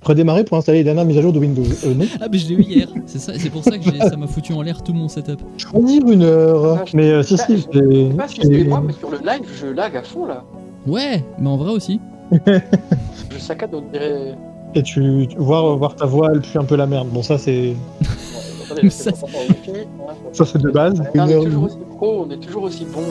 Redémarrer pour installer les dernières mises à jour de Windows. Non. Ah mais je l'ai eu hier, c'est pour ça que ça m'a foutu en l'air tout mon setup. Choisir une heure. Ah, Mais si, je sais pas si c'est moi, mais sur le live, je lag à fond là. Ouais, mais en vrai aussi. Je saccade, on dirait. Et tu voir ta voix, elle pue un peu la merde. Bon, ça c'est. Attendez, Ça, on finit. Ça c'est de base. On est toujours aussi pro, on est toujours aussi bon.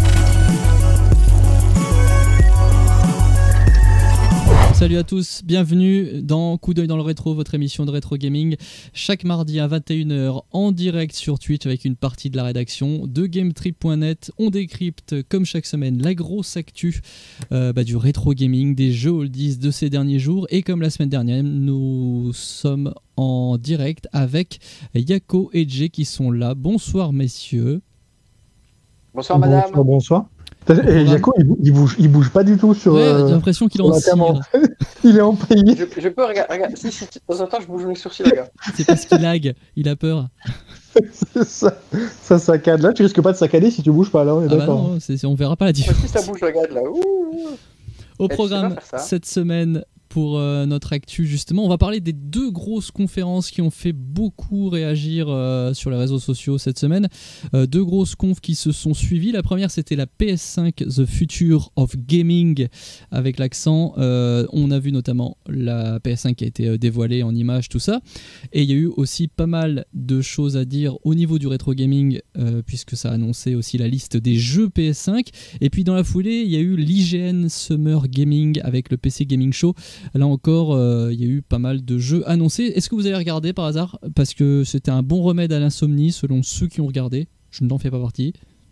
Salut à tous, bienvenue dans Coup d'œil dans le rétro, votre émission de rétro gaming. Chaque mardi à 21h en direct sur Twitch avec une partie de la rédaction de GameTrip.net. On décrypte comme chaque semaine la grosse actu du rétro gaming, des jeux oldies de ces derniers jours. Et comme la semaine dernière, nous sommes en direct avec Yako et Jay qui sont là. Bonsoir messieurs. Bonsoir madame. Bonsoir. Et Yako, il bouge pas du tout sur. Ouais, j'ai l'impression qu'il est en cire. Il est en pays. Je peux regarder. Si, de temps en temps, je bouge mes sourcils, les gars. C'est parce qu'il lag, il a peur. C'est ça saccade. Là, tu risques pas de saccader si tu bouges pas. Là, on est d'accord. Bah non, on verra pas la différence. Si ça bouge, regarde là. Au programme cette semaine. Pour notre actu justement, on va parler des deux grosses conférences qui ont fait beaucoup réagir sur les réseaux sociaux cette semaine. Deux grosses confs qui se sont suivies. La première c'était la PS5 The Future of Gaming avec l'accent. On a vu notamment la PS5 qui a été dévoilée en images, tout ça. Et il y a eu aussi pas mal de choses à dire au niveau du rétro gaming puisque ça a annoncé aussi la liste des jeux PS5. Et puis dans la foulée, il y a eu l'IGN Summer Gaming avec le PC Gaming Show. Là encore, il y a eu pas mal de jeux annoncés. Est-ce que vous avez regardé par hasard? Parce que c'était un bon remède à l'insomnie selon ceux qui ont regardé. Je n'en fais pas partie.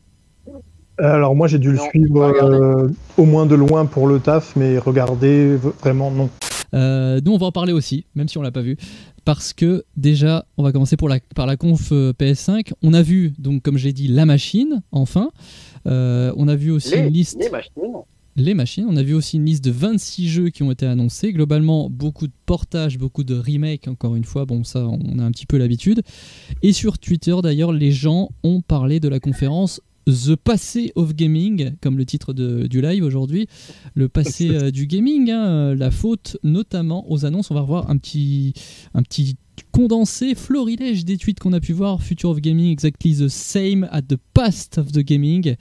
Alors moi j'ai dû le suivre au moins de loin pour le taf, mais regarder vraiment non. Nous on va en parler aussi, même si on l'a pas vu. Parce que déjà, on va commencer par la conf PS5. On a vu, donc comme j'ai dit, la machine, enfin. On a vu aussi une liste... Les machines, on a vu aussi une liste de 26 jeux qui ont été annoncés. Globalement, beaucoup de portages, beaucoup de remakes, encore une fois. Bon, ça, on a un petit peu l'habitude. Et sur Twitter, d'ailleurs, les gens ont parlé de la conférence The Passé of Gaming, comme le titre du live aujourd'hui. Le passé du gaming, hein, la faute notamment aux annonces. On va revoir un petit condensé, florilège des tweets qu'on a pu voir. Future of Gaming, exactly the same at the past of the gaming.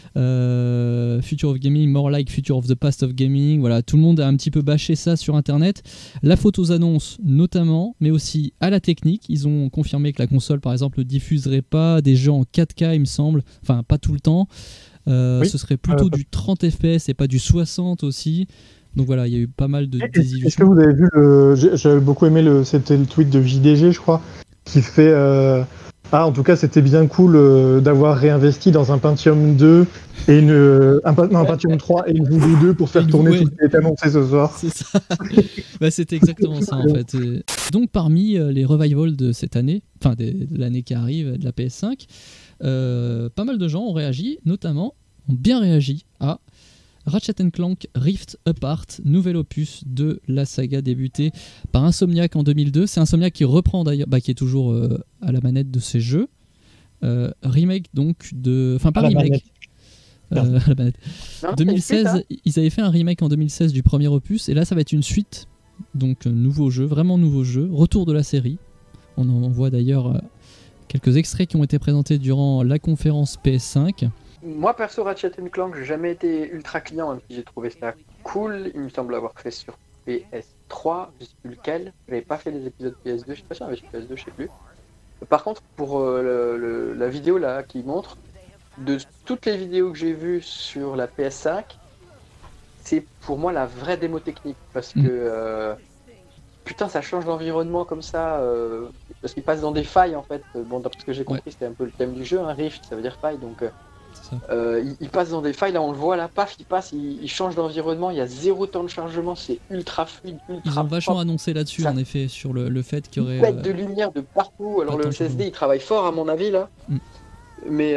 Future of Gaming, more like Future of the Past of Gaming. Voilà, tout le monde a un petit peu bâché ça sur internet. La faute aux annonces notamment, mais aussi à la technique. Ils ont confirmé que la console par exemple ne diffuserait pas des jeux en 4K il me semble, enfin pas tout le temps. Oui. Ce serait plutôt du 30 fps et pas du 60 aussi. Donc voilà, il y a eu pas mal de désillusions. Est-ce que vous avez vu j'avais beaucoup aimé c'était le tweet de JDG je crois, qui fait en tout cas, c'était bien cool d'avoir réinvesti dans un Pentium 2 et un Pentium 3 et une Voodoo 2 pour faire tourner tout ce qui est annoncé ce soir. C'est ça. C'était exactement ça en fait. Donc parmi les revivals de cette année, enfin de l'année qui arrive, de la PS5, pas mal de gens ont réagi, notamment ont bien réagi à Ratchet & Clank Rift Apart, nouvel opus de la saga débutée par Insomniac en 2002. C'est Insomniac qui reprend d'ailleurs, qui est toujours à la manette de ces jeux. Remake donc de... Enfin pas remake. À la manette. Non, 2016, ils avaient fait un remake en 2016 du premier opus et là ça va être une suite. Donc nouveau jeu, vraiment nouveau jeu. Retour de la série. On en voit d'ailleurs quelques extraits qui ont été présentés durant la conférence PS5. Moi perso Ratchet & Clank, j'ai jamais été ultra client, même si j'ai trouvé ça cool. Il me semble avoir fait sur PS3, je sais plus lequel. J'avais pas fait les épisodes PS2, je sais pas si j'avais sur PS2, je sais plus. Par contre pour la vidéo là qui montre, de toutes les vidéos que j'ai vues sur la PS5, c'est pour moi la vraie démo technique parce que putain ça change l'environnement comme ça, parce qu'il passe dans des failles en fait. Bon, d'après ce que j'ai compris, c'était un peu le thème du jeu, hein, Rift ça veut dire faille, donc il passe dans des failles, là on le voit là, paf, il passe, il change d'environnement, il y a 0 temps de chargement, c'est ultra fluide, Ils ont vachement annoncé là-dessus en effet, sur le fait qu'il y aurait... Pète de lumière de partout, alors le SSD il travaille fort à mon avis là, mais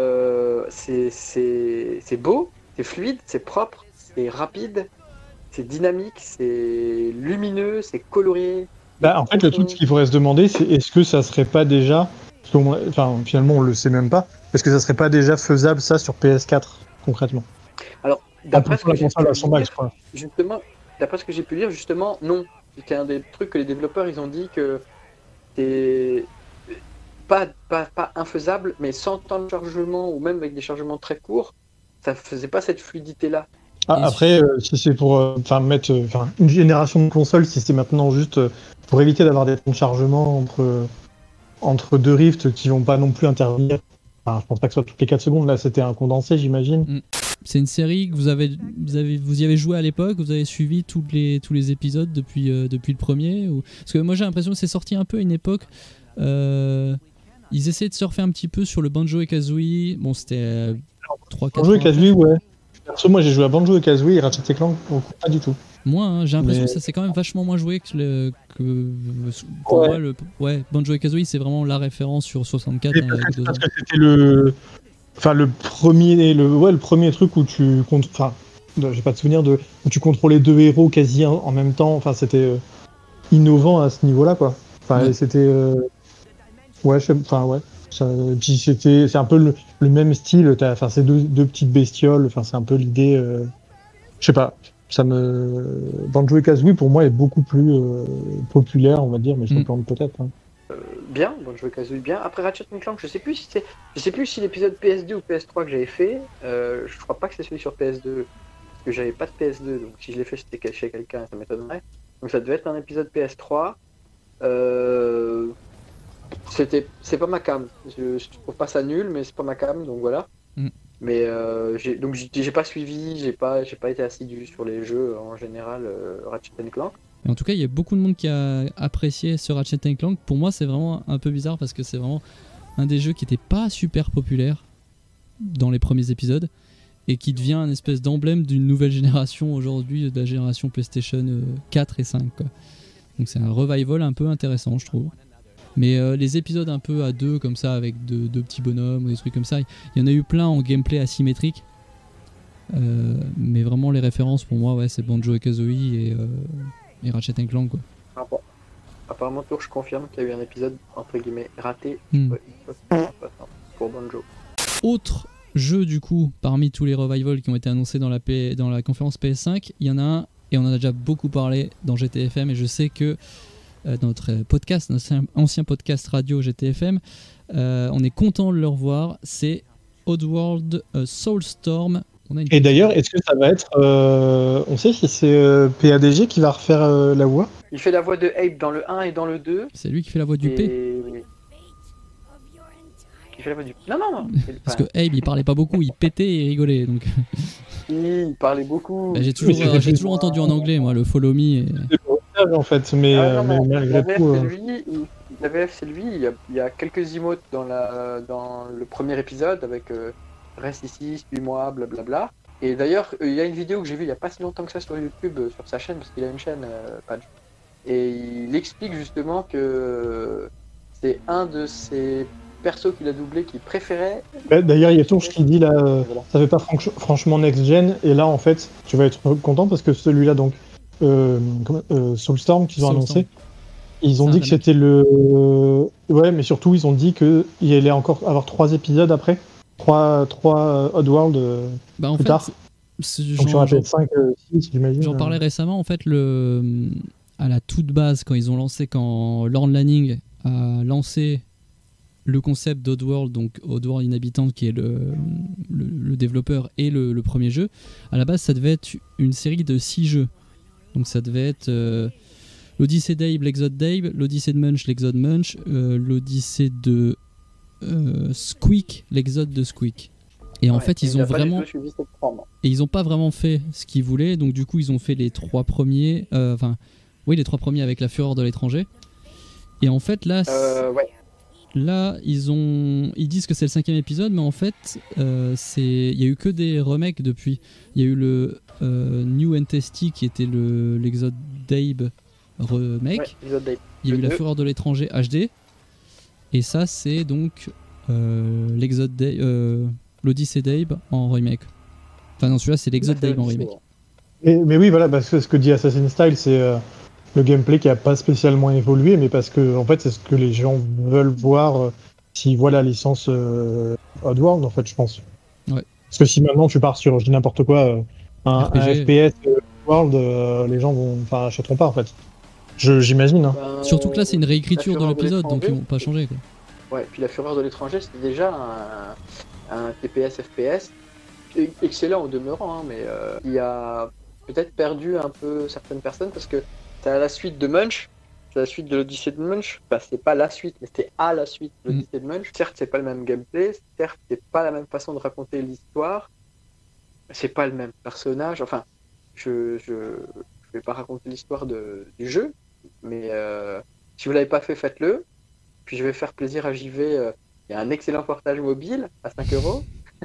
c'est beau, c'est fluide, c'est propre, c'est rapide, c'est dynamique, c'est lumineux, c'est coloré. En fait le truc qu'il faudrait se demander c'est est-ce que ça serait pas déjà... Enfin, finalement, on le sait même pas. Est-ce que ça serait pas déjà faisable ça sur PS4 concrètement? Alors, d'après ce que j'ai pu lire, justement, non. c'était un des trucs que les développeurs ils ont dit que c'est pas infaisable, mais sans temps de chargement ou même avec des chargements très courts, ça faisait pas cette fluidité là. Après, si c'est pour mettre une génération de consoles, si c'est maintenant juste pour éviter d'avoir des temps de chargement entre deux rifts qui vont pas non plus intervenir. Enfin, je pense pas que ce soit toutes les 4 secondes. Là, c'était un condensé, j'imagine. C'est une série que vous y avez joué à l'époque, vous avez suivi tous les épisodes depuis le premier ou... Parce que moi j'ai l'impression que c'est sorti un peu à une époque. Ils essaient de surfer un petit peu sur le Banjo et Kazooie. Bon, c'était 3-4 Banjo et Kazooie, ouais. Perso, moi j'ai joué à Banjo et Kazooie et Ratchet et Clank, pas du tout. Moi, hein, j'ai l'impression que ça c'est quand même vachement moins joué que pour moi, Banjo et Kazooie c'est vraiment la référence sur 64. Parce que c'était le premier truc où tu j'ai pas de souvenir où tu contrôlais deux héros quasi en même temps. Enfin, c'était innovant à ce niveau-là, quoi. Enfin, c'était puis c'est un peu le même style. Enfin, c'est deux petites bestioles. Enfin, c'est un peu l'idée. Je sais pas. Banjo et Kazooie pour moi est beaucoup plus populaire, on va dire, mais je me plante peut-être. Hein. Bien, Banjo et Kazooie bien. Après Ratchet & Clank, je sais plus si l'épisode PS2 ou PS3 que j'avais fait. Je crois pas que c'est celui sur PS2 parce que j'avais pas de PS2, donc si je l'ai fait c'était chez quelqu'un, ça m'étonnerait. Donc ça devait être un épisode PS3. C'est pas ma cam. Je trouve pas ça nul, mais c'est pas ma cam, donc voilà. Mais j'ai pas suivi, j'ai pas été assidu sur les jeux en général Ratchet & Clank. Et en tout cas, il y a beaucoup de monde qui a apprécié ce Ratchet & Clank. Pour moi, c'est vraiment un peu bizarre parce que c'est vraiment un des jeux qui était pas super populaire dans les premiers épisodes et qui devient un espèce d'emblème d'une nouvelle génération aujourd'hui, de la génération PlayStation 4 et 5, quoi. Donc c'est un revival un peu intéressant, je trouve. Mais les épisodes un peu à deux comme ça avec deux petits bonhommes ou des trucs comme ça, il y en a eu plein en gameplay asymétrique. Mais vraiment les références pour moi, ouais, c'est Banjo et Kazooie et Ratchet & Clank, quoi. Ah bon. Apparemment, tour, je confirme qu'il y a eu un épisode entre guillemets raté pour Banjo. Autre jeu du coup parmi tous les revivals qui ont été annoncés dans la conférence PS5, il y en a un et on en a déjà beaucoup parlé dans GTFM et je sais que dans notre podcast, notre ancien podcast radio GTFM, on est content de le revoir. C'est Oddworld Soulstorm. Et d'ailleurs, est-ce que ça va être... on sait si c'est PADG qui va refaire la voix? Il fait la voix de Abe dans le 1 et dans le 2. C'est lui qui fait la voix du P. Il fait la voix du... Non. Parce que Abe, il parlait pas beaucoup, il pétait et rigolait. Donc... il parlait beaucoup. J'ai toujours entendu en anglais, moi, le Follow Me. Et... en fait, mais malgré tout... La VF, c'est lui. Il y a quelques emotes dans le premier épisode avec... Reste ici, suis-moi, blablabla. Et d'ailleurs, il y a une vidéo que j'ai vue il n'y a pas si longtemps que ça sur YouTube, sur sa chaîne, parce qu'il a une chaîne, Padge. Et il explique justement que c'est un de ses persos qu'il a doublé qu'il préférait. D'ailleurs, il y a Tourge qui dit là, ça fait pas franchement next-gen, et là, en fait, tu vas être content parce que celui-là, donc, Soulstorm, qu'ils ont annoncé, ils ont dit que c'était le... Ouais, mais surtout, ils ont dit qu'il allait encore avoir 3 épisodes après. 3 Oddworld plus tard. Donc sur la PS5, 6, j'imagine. J'en parlais récemment, en fait, à la toute base, quand Lorne Lanning a lancé le concept d'Oddworld, donc Oddworld Inhabitant, qui est le développeur et le premier jeu, à la base, ça devait être une série de 6 jeux. Donc ça devait être l'Odyssée d'Abe, l'Exode d'Abe, l'Odyssée de Munch, l'Exode Munch, l'Odyssée de Squeak, l'exode de Squeak. Et en fait, ils ont pas vraiment fait ce qu'ils voulaient, donc du coup, ils ont fait les 3 premiers, les 3 premiers avec la fureur de l'étranger. Et en fait, là, ils disent que c'est le 5e épisode, mais en fait, il y a eu que des remakes depuis. Il y a eu le New and Tasty qui était l'exode d'Abe remake. Il y a eu la fureur de l'étranger HD. Et ça, c'est donc l'Odyssée d'Abe en remake. Enfin non, celui-là, c'est l'Exode d'Abe en remake. Mais oui, voilà, parce que ce que dit Assassin's Style, c'est le gameplay qui n'a pas spécialement évolué, mais parce que en fait, c'est ce que les gens veulent voir s'ils voient la licence Oddworld, en fait, je pense. Ouais. Parce que si maintenant tu pars sur, je dis n'importe quoi, un FPS Oddworld, les gens achèteront pas, en fait. J'imagine. Hein. Surtout que là, c'est une réécriture de La Fureur l'épisode, donc ils l'étranger. vont pas changer. Quoi. Ouais, puis La Fureur de l'étranger, c'était déjà un TPS FPS excellent au demeurant, hein, mais il a peut-être perdu un peu certaines personnes parce que c'est à la suite de Munch, c'est la suite de l'Odyssée de Munch. Enfin, c'est pas la suite, mais c'était à la suite de l'Odyssée de Munch. Certes, c'est pas le même gameplay, certes, c'est pas la même façon de raconter l'histoire, c'est pas le même personnage. Enfin, je vais pas raconter l'histoire du jeu, mais si vous l'avez pas fait, faites-le. Puis je vais faire plaisir à JV. Il y a un excellent portage mobile à 5€.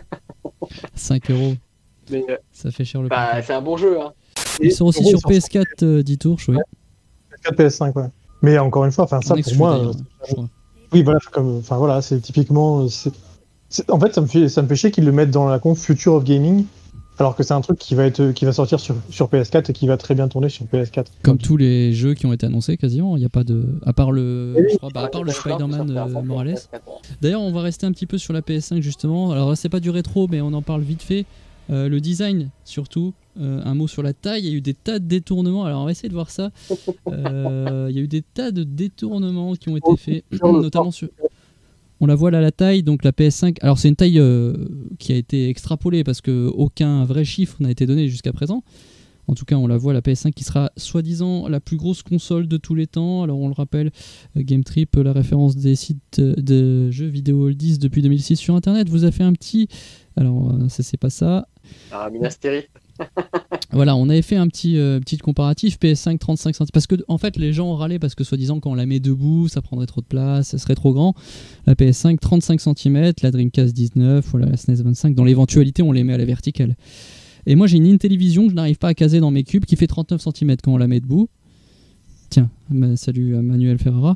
5€. Mais Ça fait cher le bah, portage. c'est un bon jeu. Hein. Ils sont aussi sur PS4 10 tours, oui. PS4, PS5, ouais. Mais encore une fois, ça pour moi. Oui, voilà, voilà, c'est typiquement. En fait, ça me fait chier qu'ils le mettent dans la conf Future of Gaming, alors que c'est un truc qui va sortir sur PS4 et qui va très bien tourner sur PS4. Comme tous les jeux qui ont été annoncés, quasiment, il n'y a pas de. À part le Spider-Man Morales. D'ailleurs, on va rester un petit peu sur la PS5 justement. Alors, c'est pas du rétro, mais on en parle vite fait. Le design, surtout. Un mot sur la taille. Il y a eu des tas de détournements. Alors, on va essayer de voir ça. Il y a eu des tas de détournements qui ont été faits, notamment sur. On la voit là, la taille, donc la PS5. Alors c'est une taille qui a été extrapolée parce qu'aucun vrai chiffre n'a été donné jusqu'à présent. En tout cas, on la voit, la PS5 qui sera soi-disant la plus grosse console de tous les temps. Alors on le rappelle, Game Trip, la référence des sites de jeux vidéo oldies depuis 2006 sur Internet, vous a fait un petit... Alors ça c'est pas ça. Ah, Minastérie. Voilà, on avait fait un petit comparatif PS5 35 cm parce que en fait les gens ont râlé parce que soi-disant quand on la met debout ça prendrait trop de place, ça serait trop grand. La PS5 35 cm, la Dreamcast 19, voilà, la SNES 25, dans l'éventualité on les met à la verticale. Et moi j'ai une Intellivision que je n'arrive pas à caser dans mes cubes qui fait 39 cm quand on la met debout. Tiens, salut à Manuel Ferrara.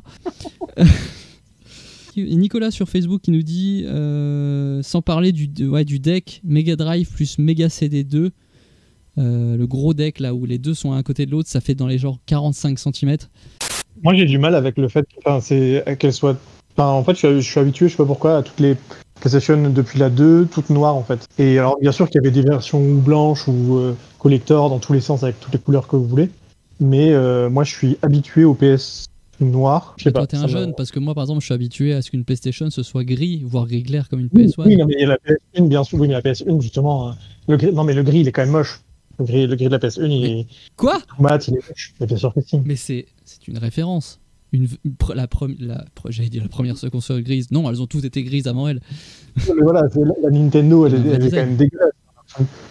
Nicolas sur Facebook qui nous dit sans parler du deck Mega Drive plus Mega CD 2. Le gros deck là où les deux sont à un côté de l'autre, ça fait dans les genres 45 cm. Moi j'ai du mal avec le fait qu'elle soit. En fait, je suis habitué, je sais pas pourquoi, à toutes les PlayStation depuis la 2, toutes noires en fait. Et alors, bien sûr qu'il y avait des versions blanches ou collector dans tous les sens avec toutes les couleurs que vous voulez. Mais moi je suis habitué au PS noir. Je sais pas. Toi t'es un jeune, parce que moi par exemple je suis habitué à ce qu'une PlayStation ce soit gris, voire gris clair comme une PS1. Oui, non, mais il y a la PS1, bien sûr. Oui, mais la PS1 justement. Non, mais le gris il est quand même moche. Le gris de la PS1, il est. Quoi ? Mat, il est moche. Bien sûr que si. Mais c'est une référence. J'allais dire la première console grise. Non, elles ont toutes été grises avant elle. Mais voilà, la Nintendo, elle est quand même dégueulasse. Quoi ?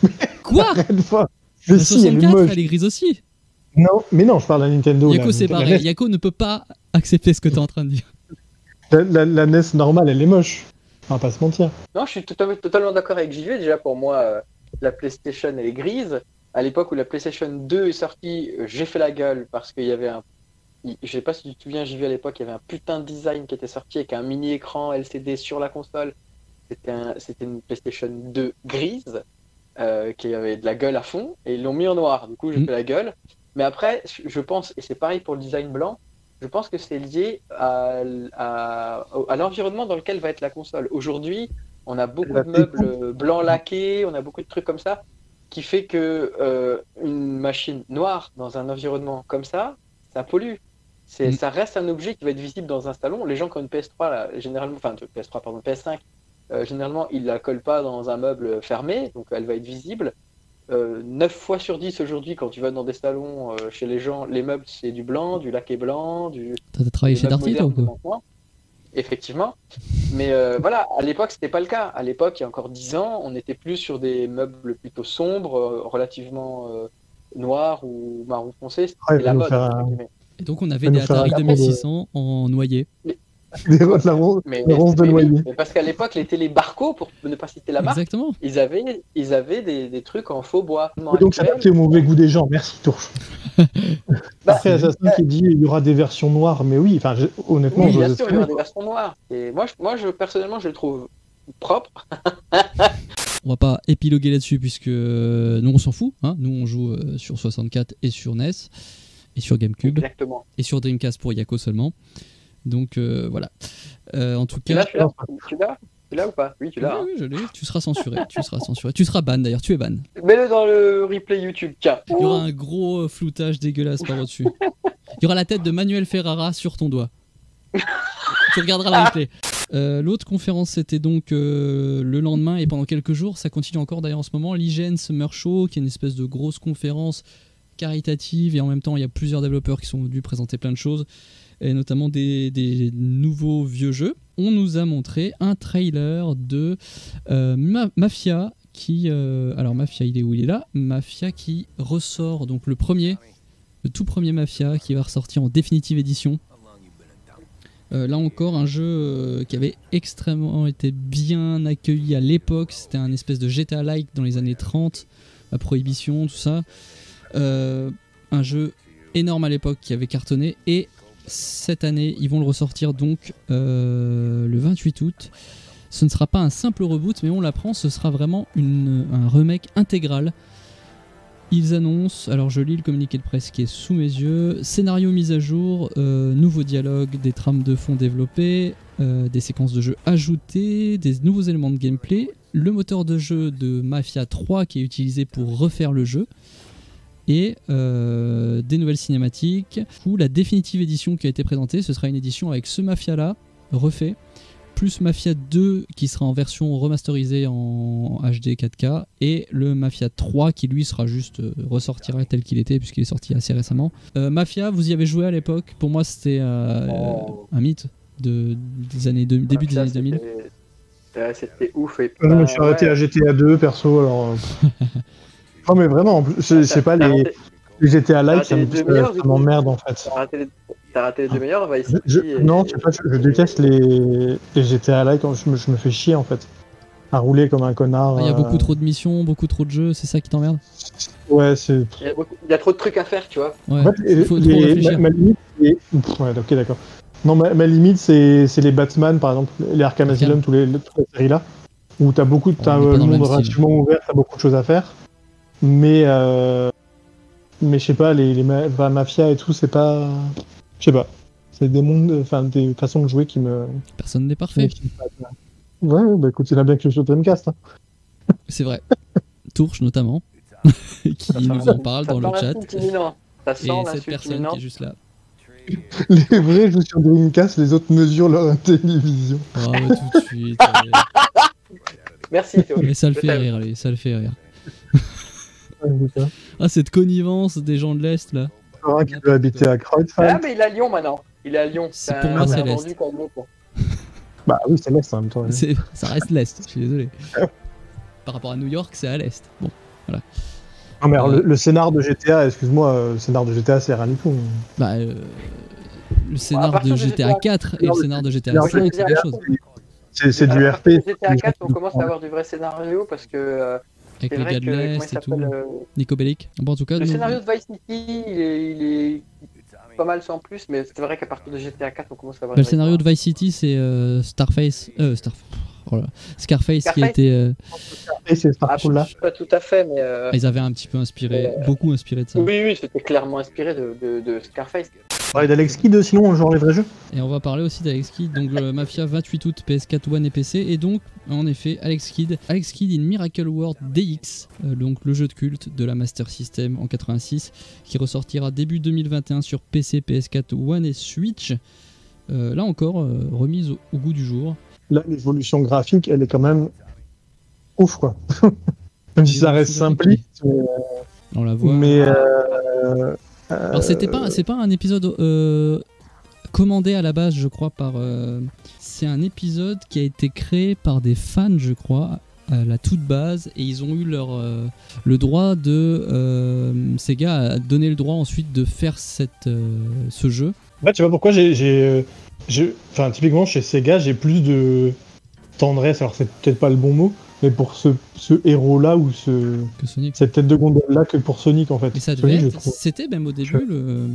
Mais la si, 64, elle est grise aussi. Non, mais non, je parle de la Nintendo. Yako c'est barré. Yako ne peut pas accepter ce que tu es en train de dire. La NES normale, elle est moche. On va pas se mentir. Non, je suis totalement d'accord avec JV. Déjà, pour moi, la PlayStation, elle est grise. À l'époque où la PlayStation 2 est sortie, j'ai fait la gueule parce qu'il y avait un... Je sais pas si tu te souviens, JV, à l'époque, il y avait un putain de design qui était sorti avec un mini-écran LCD sur la console. C'était une PlayStation 2 grise qui avait de la gueule à fond et ils l'ont mis en noir. Du coup, j'ai fait la gueule. Mais après, je pense, et c'est pareil pour le design blanc, je pense que c'est lié à l'environnement dans lequel va être la console. Aujourd'hui, on a beaucoup de meubles blancs laqués, on a beaucoup de trucs comme ça, qui fait que une machine noire dans un environnement comme ça pollue. Ça reste un objet qui va être visible dans un salon. Les gens qui ont une PS3, là, généralement, enfin, PS5, généralement, ils la collent pas dans un meuble fermé, donc elle va être visible. 9 fois sur 10 aujourd'hui, quand tu vas dans des salons chez les gens, les meubles c'est du blanc, du laqué blanc, T'as travaillé chez Darty toi ou quoi ? Effectivement. Mais voilà, à l'époque c'était pas le cas. À l'époque, il y a encore 10 ans, on était plus sur des meubles plutôt sombres, relativement noirs ou marron foncé. C'était la mode. Et donc on avait des Atari 2600 en noyer. Des ronces de noyer. Mais parce qu'à l'époque, les télé Barco, pour ne pas citer la marque, exactement. Ils avaient des trucs en faux bois. Donc ça fait au mauvais goût des gens, merci Tourche. Après Assassin qui dit il y aura des versions noires, mais oui, honnêtement, oui, bien sûr, il y aura des versions noires. Et moi, personnellement, je le trouve propre. On va pas épiloguer là-dessus puisque nous on s'en fout. Hein. Nous on joue sur 64 et sur NES et sur GameCube. Exactement. Et sur Dreamcast pour Yako seulement. Donc voilà. En tout cas. Tu l'as Tu l'as ou pas? Oui, tu l'as. Oui, je l'ai. Tu seras censuré. Tu seras ban d'ailleurs. Tu es ban. Mets-le dans le replay YouTube, tiens. Il y aura un gros floutage dégueulasse par au-dessus. Il y aura la tête de Manuel Ferrara sur ton doigt. Tu regarderas la replay. L'autre conférence, c'était donc le lendemain et pendant quelques jours. Ça continue encore d'ailleurs en ce moment. L'IGN Summer Show, qui est une espèce de grosse conférence caritative. Et en même temps, il y a plusieurs développeurs qui sont venus présenter plein de choses. Et notamment des nouveaux vieux jeux. On nous a montré un trailer de Mafia qui... alors Mafia, il est où? Il est là. Mafia qui ressort, donc le tout premier Mafia qui va ressortir en définitive édition. Là encore, un jeu qui avait extrêmement été bien accueilli à l'époque. C'était un espèce de GTA-like dans les années 30, la prohibition, tout ça. Un jeu énorme à l'époque qui avait cartonné. Et cette année, ils vont le ressortir donc le 28 août. Ce ne sera pas un simple reboot, mais on l'apprend, ce sera vraiment un remake intégral. Ils annoncent, alors je lis le communiqué de presse qui est sous mes yeux, scénario mis à jour, nouveaux dialogues, des trames de fond développées, des séquences de jeu ajoutées, des nouveaux éléments de gameplay, le moteur de jeu de Mafia 3 qui est utilisé pour refaire le jeu, et des nouvelles cinématiques. Ou la définitive édition qui a été présentée, ce sera une édition avec ce Mafia-là, refait, plus Mafia 2 qui sera en version remasterisée en HD 4K, et le Mafia 3 qui lui sera juste ressortira tel qu'il était puisqu'il est sorti assez récemment. Mafia, vous y avez joué à l'époque? Pour moi c'était un mythe début des années 2000. C'était ouf. Et je me suis arrêté à GTA 2 perso alors. Non mais vraiment, je sais pas, les GTA Like ça m'emmerde en fait. T'as raté les deux meilleurs, Vice City. Non, je déteste les GTA Like, je me fais chier en fait. À rouler comme un connard. Il y a beaucoup trop de missions, beaucoup trop de jeux, c'est ça qui t'emmerde? Ouais, c'est. Il y a trop de trucs à faire, tu vois. Ouais, en fait, il faut trop réfléchir. Ma limite, ouais, ok, d'accord. Non, ma limite, c'est les Batman, par exemple, les Arkham Asylum, toutes les séries là, où t'as le monde relativement ouvert, t'as beaucoup de choses à faire. Mais je sais pas, les Mafia et tout, c'est pas. Je sais pas. C'est des mondes, enfin des façons de jouer qui me. Personne n'est parfait. Ouais, bah écoute, il a bien que sur Dreamcast. Hein. C'est vrai. Tourche notamment, qui nous en parle dans le chat. Ça sent et cette personne qui est juste là. Les vrais jouent sur Dreamcast, les autres mesurent leur télévision. Oh, ouais, tout de suite. Merci Théo. Mais ça le fait rire, lui, ça le fait rire. Ah, cette connivence des gens de l'Est là. Qui veut habiter à Kreuzfeld. Ah, mais il est à Lyon maintenant. Il est à Lyon. Pour moi, c'est l'Est. Bah oui, c'est l'Est en même temps. Ça reste l'Est, je suis désolé. Par rapport à New York, c'est à l'Est. Bon, voilà. Non, mais alors, le scénar de GTA, excuse-moi, le scénar de GTA, c'est rien du tout. Bah, le scénar de GTA 4 et le scénar de GTA 5, c'est la chose. C'est du RP. GTA 4, on commence à avoir du vrai scénario parce que. Avec les gars de l'Est et tout. Nico Bellic. Bon, en tout cas, le scénario de Vice City, il est pas mal sans plus, mais c'est vrai qu'à partir de GTA 4, on commence à avoir. Le scénario de Vice City, c'est Scarface qui a été. Je suis pas tout à fait, mais. Ils avaient un petit peu beaucoup inspiré de ça. Oui, c'était clairement inspiré de Scarface. On parlait d'Alex Kidd, sinon, genre les vrais jeux. Et on va parler aussi d'Alex Kidd, donc Mafia 28 août, PS4, One et PC, et donc, en effet, Alex Kidd in Miracle World DX, donc le jeu de culte de la Master System en 86, qui ressortira début 2021 sur PC, PS4, One et Switch. Là encore, remise au goût du jour. Là, l'évolution graphique, elle est quand même ouf, quoi. Même si ça reste simpliste. On la voit. Mais alors c'est pas un épisode commandé à la base, je crois, par. C'est un épisode qui a été créé par des fans, je crois, à la toute base, et ils ont eu le droit de Sega a donné le droit ensuite de faire ce jeu. Ouais, tu vois pourquoi enfin, typiquement chez Sega, j'ai plus de tendresse. Alors c'est peut-être pas le bon mot, mais pour ce héros-là ou cette tête de gondole-là que pour Sonic en fait. Et ça devait c'était même au début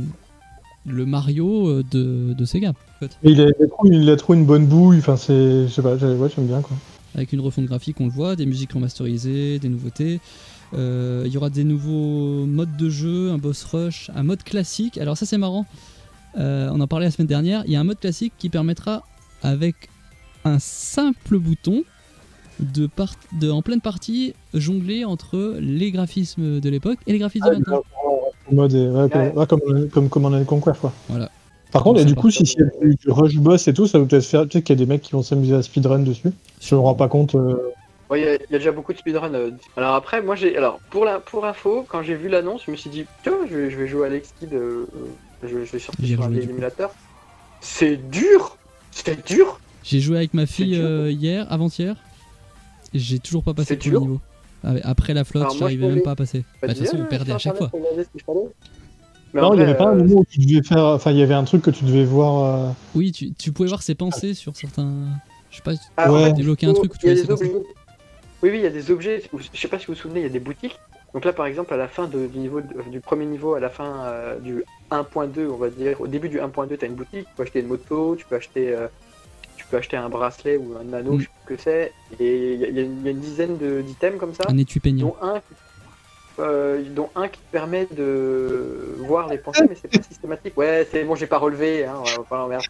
le Mario de Sega. En fait. Et il a trouvé une bonne bouille. Enfin, je sais pas, j'aime bien quoi. Avec une refonte graphique, on le voit, des musiques remasterisées, des nouveautés. Il y aura des nouveaux modes de jeu, un boss rush, un mode classique. Alors ça c'est marrant. On en parlait la semaine dernière. Il y a un mode classique qui permettra avec un simple bouton en pleine partie jongler entre les graphismes de l'époque et les graphismes de maintenant. En mode, comme Command & Conquer, quoi. Voilà. Par contre, et du coup, si il y a du rush boss et tout, ça va peut-être faire. Peut-être qu'il y a des mecs qui vont s'amuser à speedrun dessus. Je me rends pas compte. Ouais, il y a déjà beaucoup de speedrun. Alors après, moi pour info, quand j'ai vu l'annonce, je me suis dit, tiens, je vais jouer à Alex Kidd, je vais sortir sur un vieil émulateur. C'est dur. J'ai joué avec ma fille avant-hier. Et j'ai toujours pas passé tout le niveau. Après la flotte, j'arrivais même pas à passer. De toute façon, on perdait à chaque fois. Non, il n'y avait pas un moment où tu devais faire. Enfin, il y avait un truc que tu devais voir. Oui, tu pouvais voir ses pensées sur certains. Je sais pas, tu pouvais débloquer un truc où tu voyais ses pensées. Oui, il y a des objets. Je sais pas si vous vous souvenez, il y a des boutiques. Donc là, par exemple, à la fin du premier niveau, à la fin du 1.2, on va dire, au début du 1.2, tu as une boutique. Tu peux acheter une moto, tu peux acheter un bracelet ou un anneau, je sais plus ce que c'est. Et il y a une dizaine d'items comme ça. Un étui peignant. Dont un qui te permet de voir les pensées, mais c'est pas systématique. Ouais, c'est bon, j'ai pas relevé, hein, on va pas l'emmerder.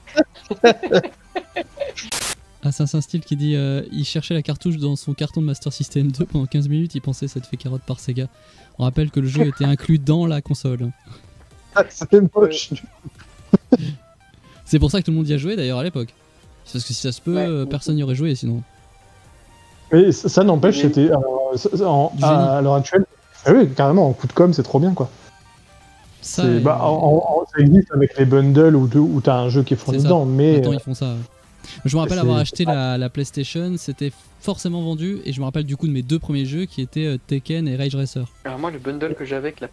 Assassin's Steel qui dit il cherchait la cartouche dans son carton de Master System 2 pendant 15 minutes, il pensait ça te fait carotte par Sega. On rappelle que le jeu était inclus dans la console. Ah, c'était moche. C'est pour ça que tout le monde y a joué d'ailleurs à l'époque. C'est parce que si ça se peut, personne n'y aurait joué sinon. Mais ça n'empêche, c'était à l'heure actuelle. Ah oui, carrément, en coup de com', c'est trop bien, quoi. Ça existe avec les bundles où t'as un jeu qui est fourni dedans, mais... Maintenant, ils font ça. Je me rappelle avoir acheté la PlayStation, c'était forcément vendu, et je me rappelle du coup de mes deux premiers jeux qui étaient Tekken et Rage Racer. Alors moi, le bundle que j'avais avec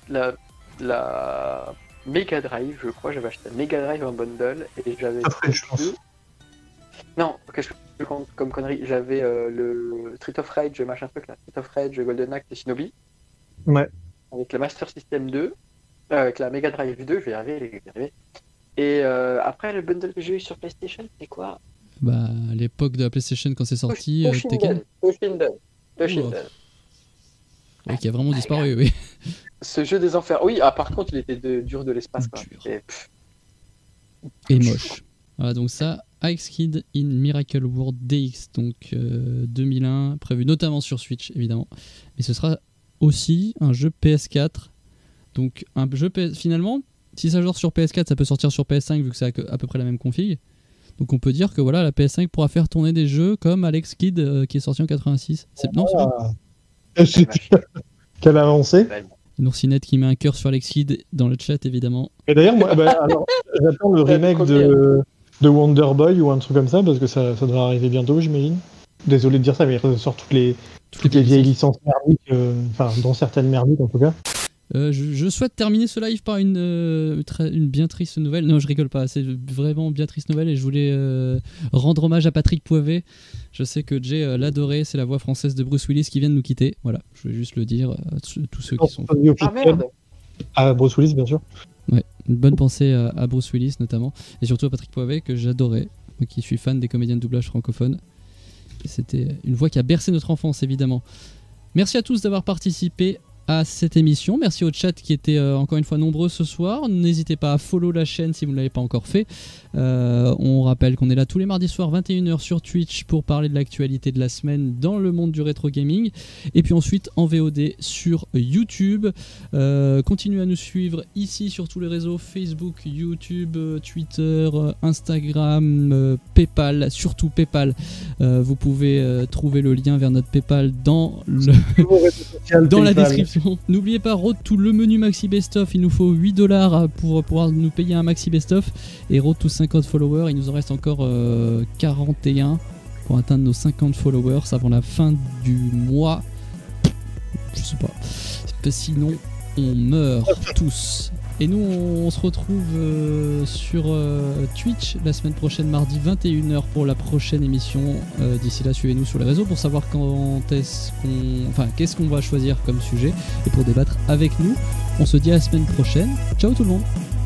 la Mega Drive, je crois, j'avais acheté la Mega Drive en bundle, et j'avais... Non, qu'est-ce que je compte comme connerie? J'avais le Street of Rage, machin truc là, Street of Rage, Golden Axe et Shinobi. Ouais. Avec la Master System 2, avec la Mega Drive 2, je vais y arriver. Et après, le bundle que j'ai eu sur PlayStation, c'est quoi? Bah, à l'époque de la PlayStation, quand c'est sorti, Tekken. Toshinden. Oui, qui a vraiment disparu, oui. Ce jeu des enfers. Oui, par contre, il était dur de l'espace. Et moche. Voilà, donc ça, Alex Kidd in Miracle World DX, donc 2001, prévu notamment sur Switch, évidemment. Et ce sera aussi un jeu PS4. Donc, un jeu finalement, si ça sort sur PS4, ça peut sortir sur PS5 vu que c'est à peu près la même config. Donc, on peut dire que voilà, la PS5 pourra faire tourner des jeux comme Alex Kidd qui est sorti en 86. Non, c'est pas. Quelle avancée! Noursinette qui met un cœur sur Alex Kidd dans le chat, évidemment. Et d'ailleurs, moi, j'attends le remake de Wonder Boy ou un truc comme ça, parce que ça devrait arriver bientôt, j'imagine. Désolé de dire ça, mais il ressort toutes les vieilles licences merdiques, dont certaines merdiques en tout cas. Je souhaite terminer ce live par une bien triste nouvelle. Non, je rigole pas, c'est vraiment bien triste nouvelle et je voulais rendre hommage à Patrick Poivet. Je sais que Jay l'adorait, c'est la voix française de Bruce Willis qui vient de nous quitter. Voilà, je voulais juste le dire à tous ceux qui sont... Ah merde! À Bruce Willis, bien sûr. Ouais, une bonne pensée à Bruce Willis notamment, et surtout à Patrick Poivet que j'adorais, moi qui suis fan des comédiens de doublage francophones. Et c'était une voix qui a bercé notre enfance, évidemment. Merci à tous d'avoir participé à cette émission. Merci au chat qui était encore une fois nombreux ce soir. N'hésitez pas à follow la chaîne si vous ne l'avez pas encore fait. On rappelle qu'on est là tous les mardis soirs 21h sur Twitch pour parler de l'actualité de la semaine dans le monde du rétro gaming. Et puis ensuite en VOD sur YouTube. Continuez à nous suivre ici sur tous les réseaux Facebook, YouTube, Twitter, Instagram, Paypal, surtout Paypal. Vous pouvez trouver le lien vers notre Paypal dans la description. N'oubliez pas, Road to le menu Maxi Best Of, il nous faut $8 pour pouvoir nous payer un Maxi Best Of, et Road to 50 followers, il nous en reste encore 41 pour atteindre nos 50 followers avant la fin du mois. Je sais pas, sinon on meurt tous. Et nous on se retrouve sur Twitch la semaine prochaine, mardi 21h pour la prochaine émission. D'ici là, suivez-nous sur les réseaux pour savoir qu'est-ce qu'on va choisir comme sujet et pour débattre avec nous. On se dit à la semaine prochaine. Ciao tout le monde.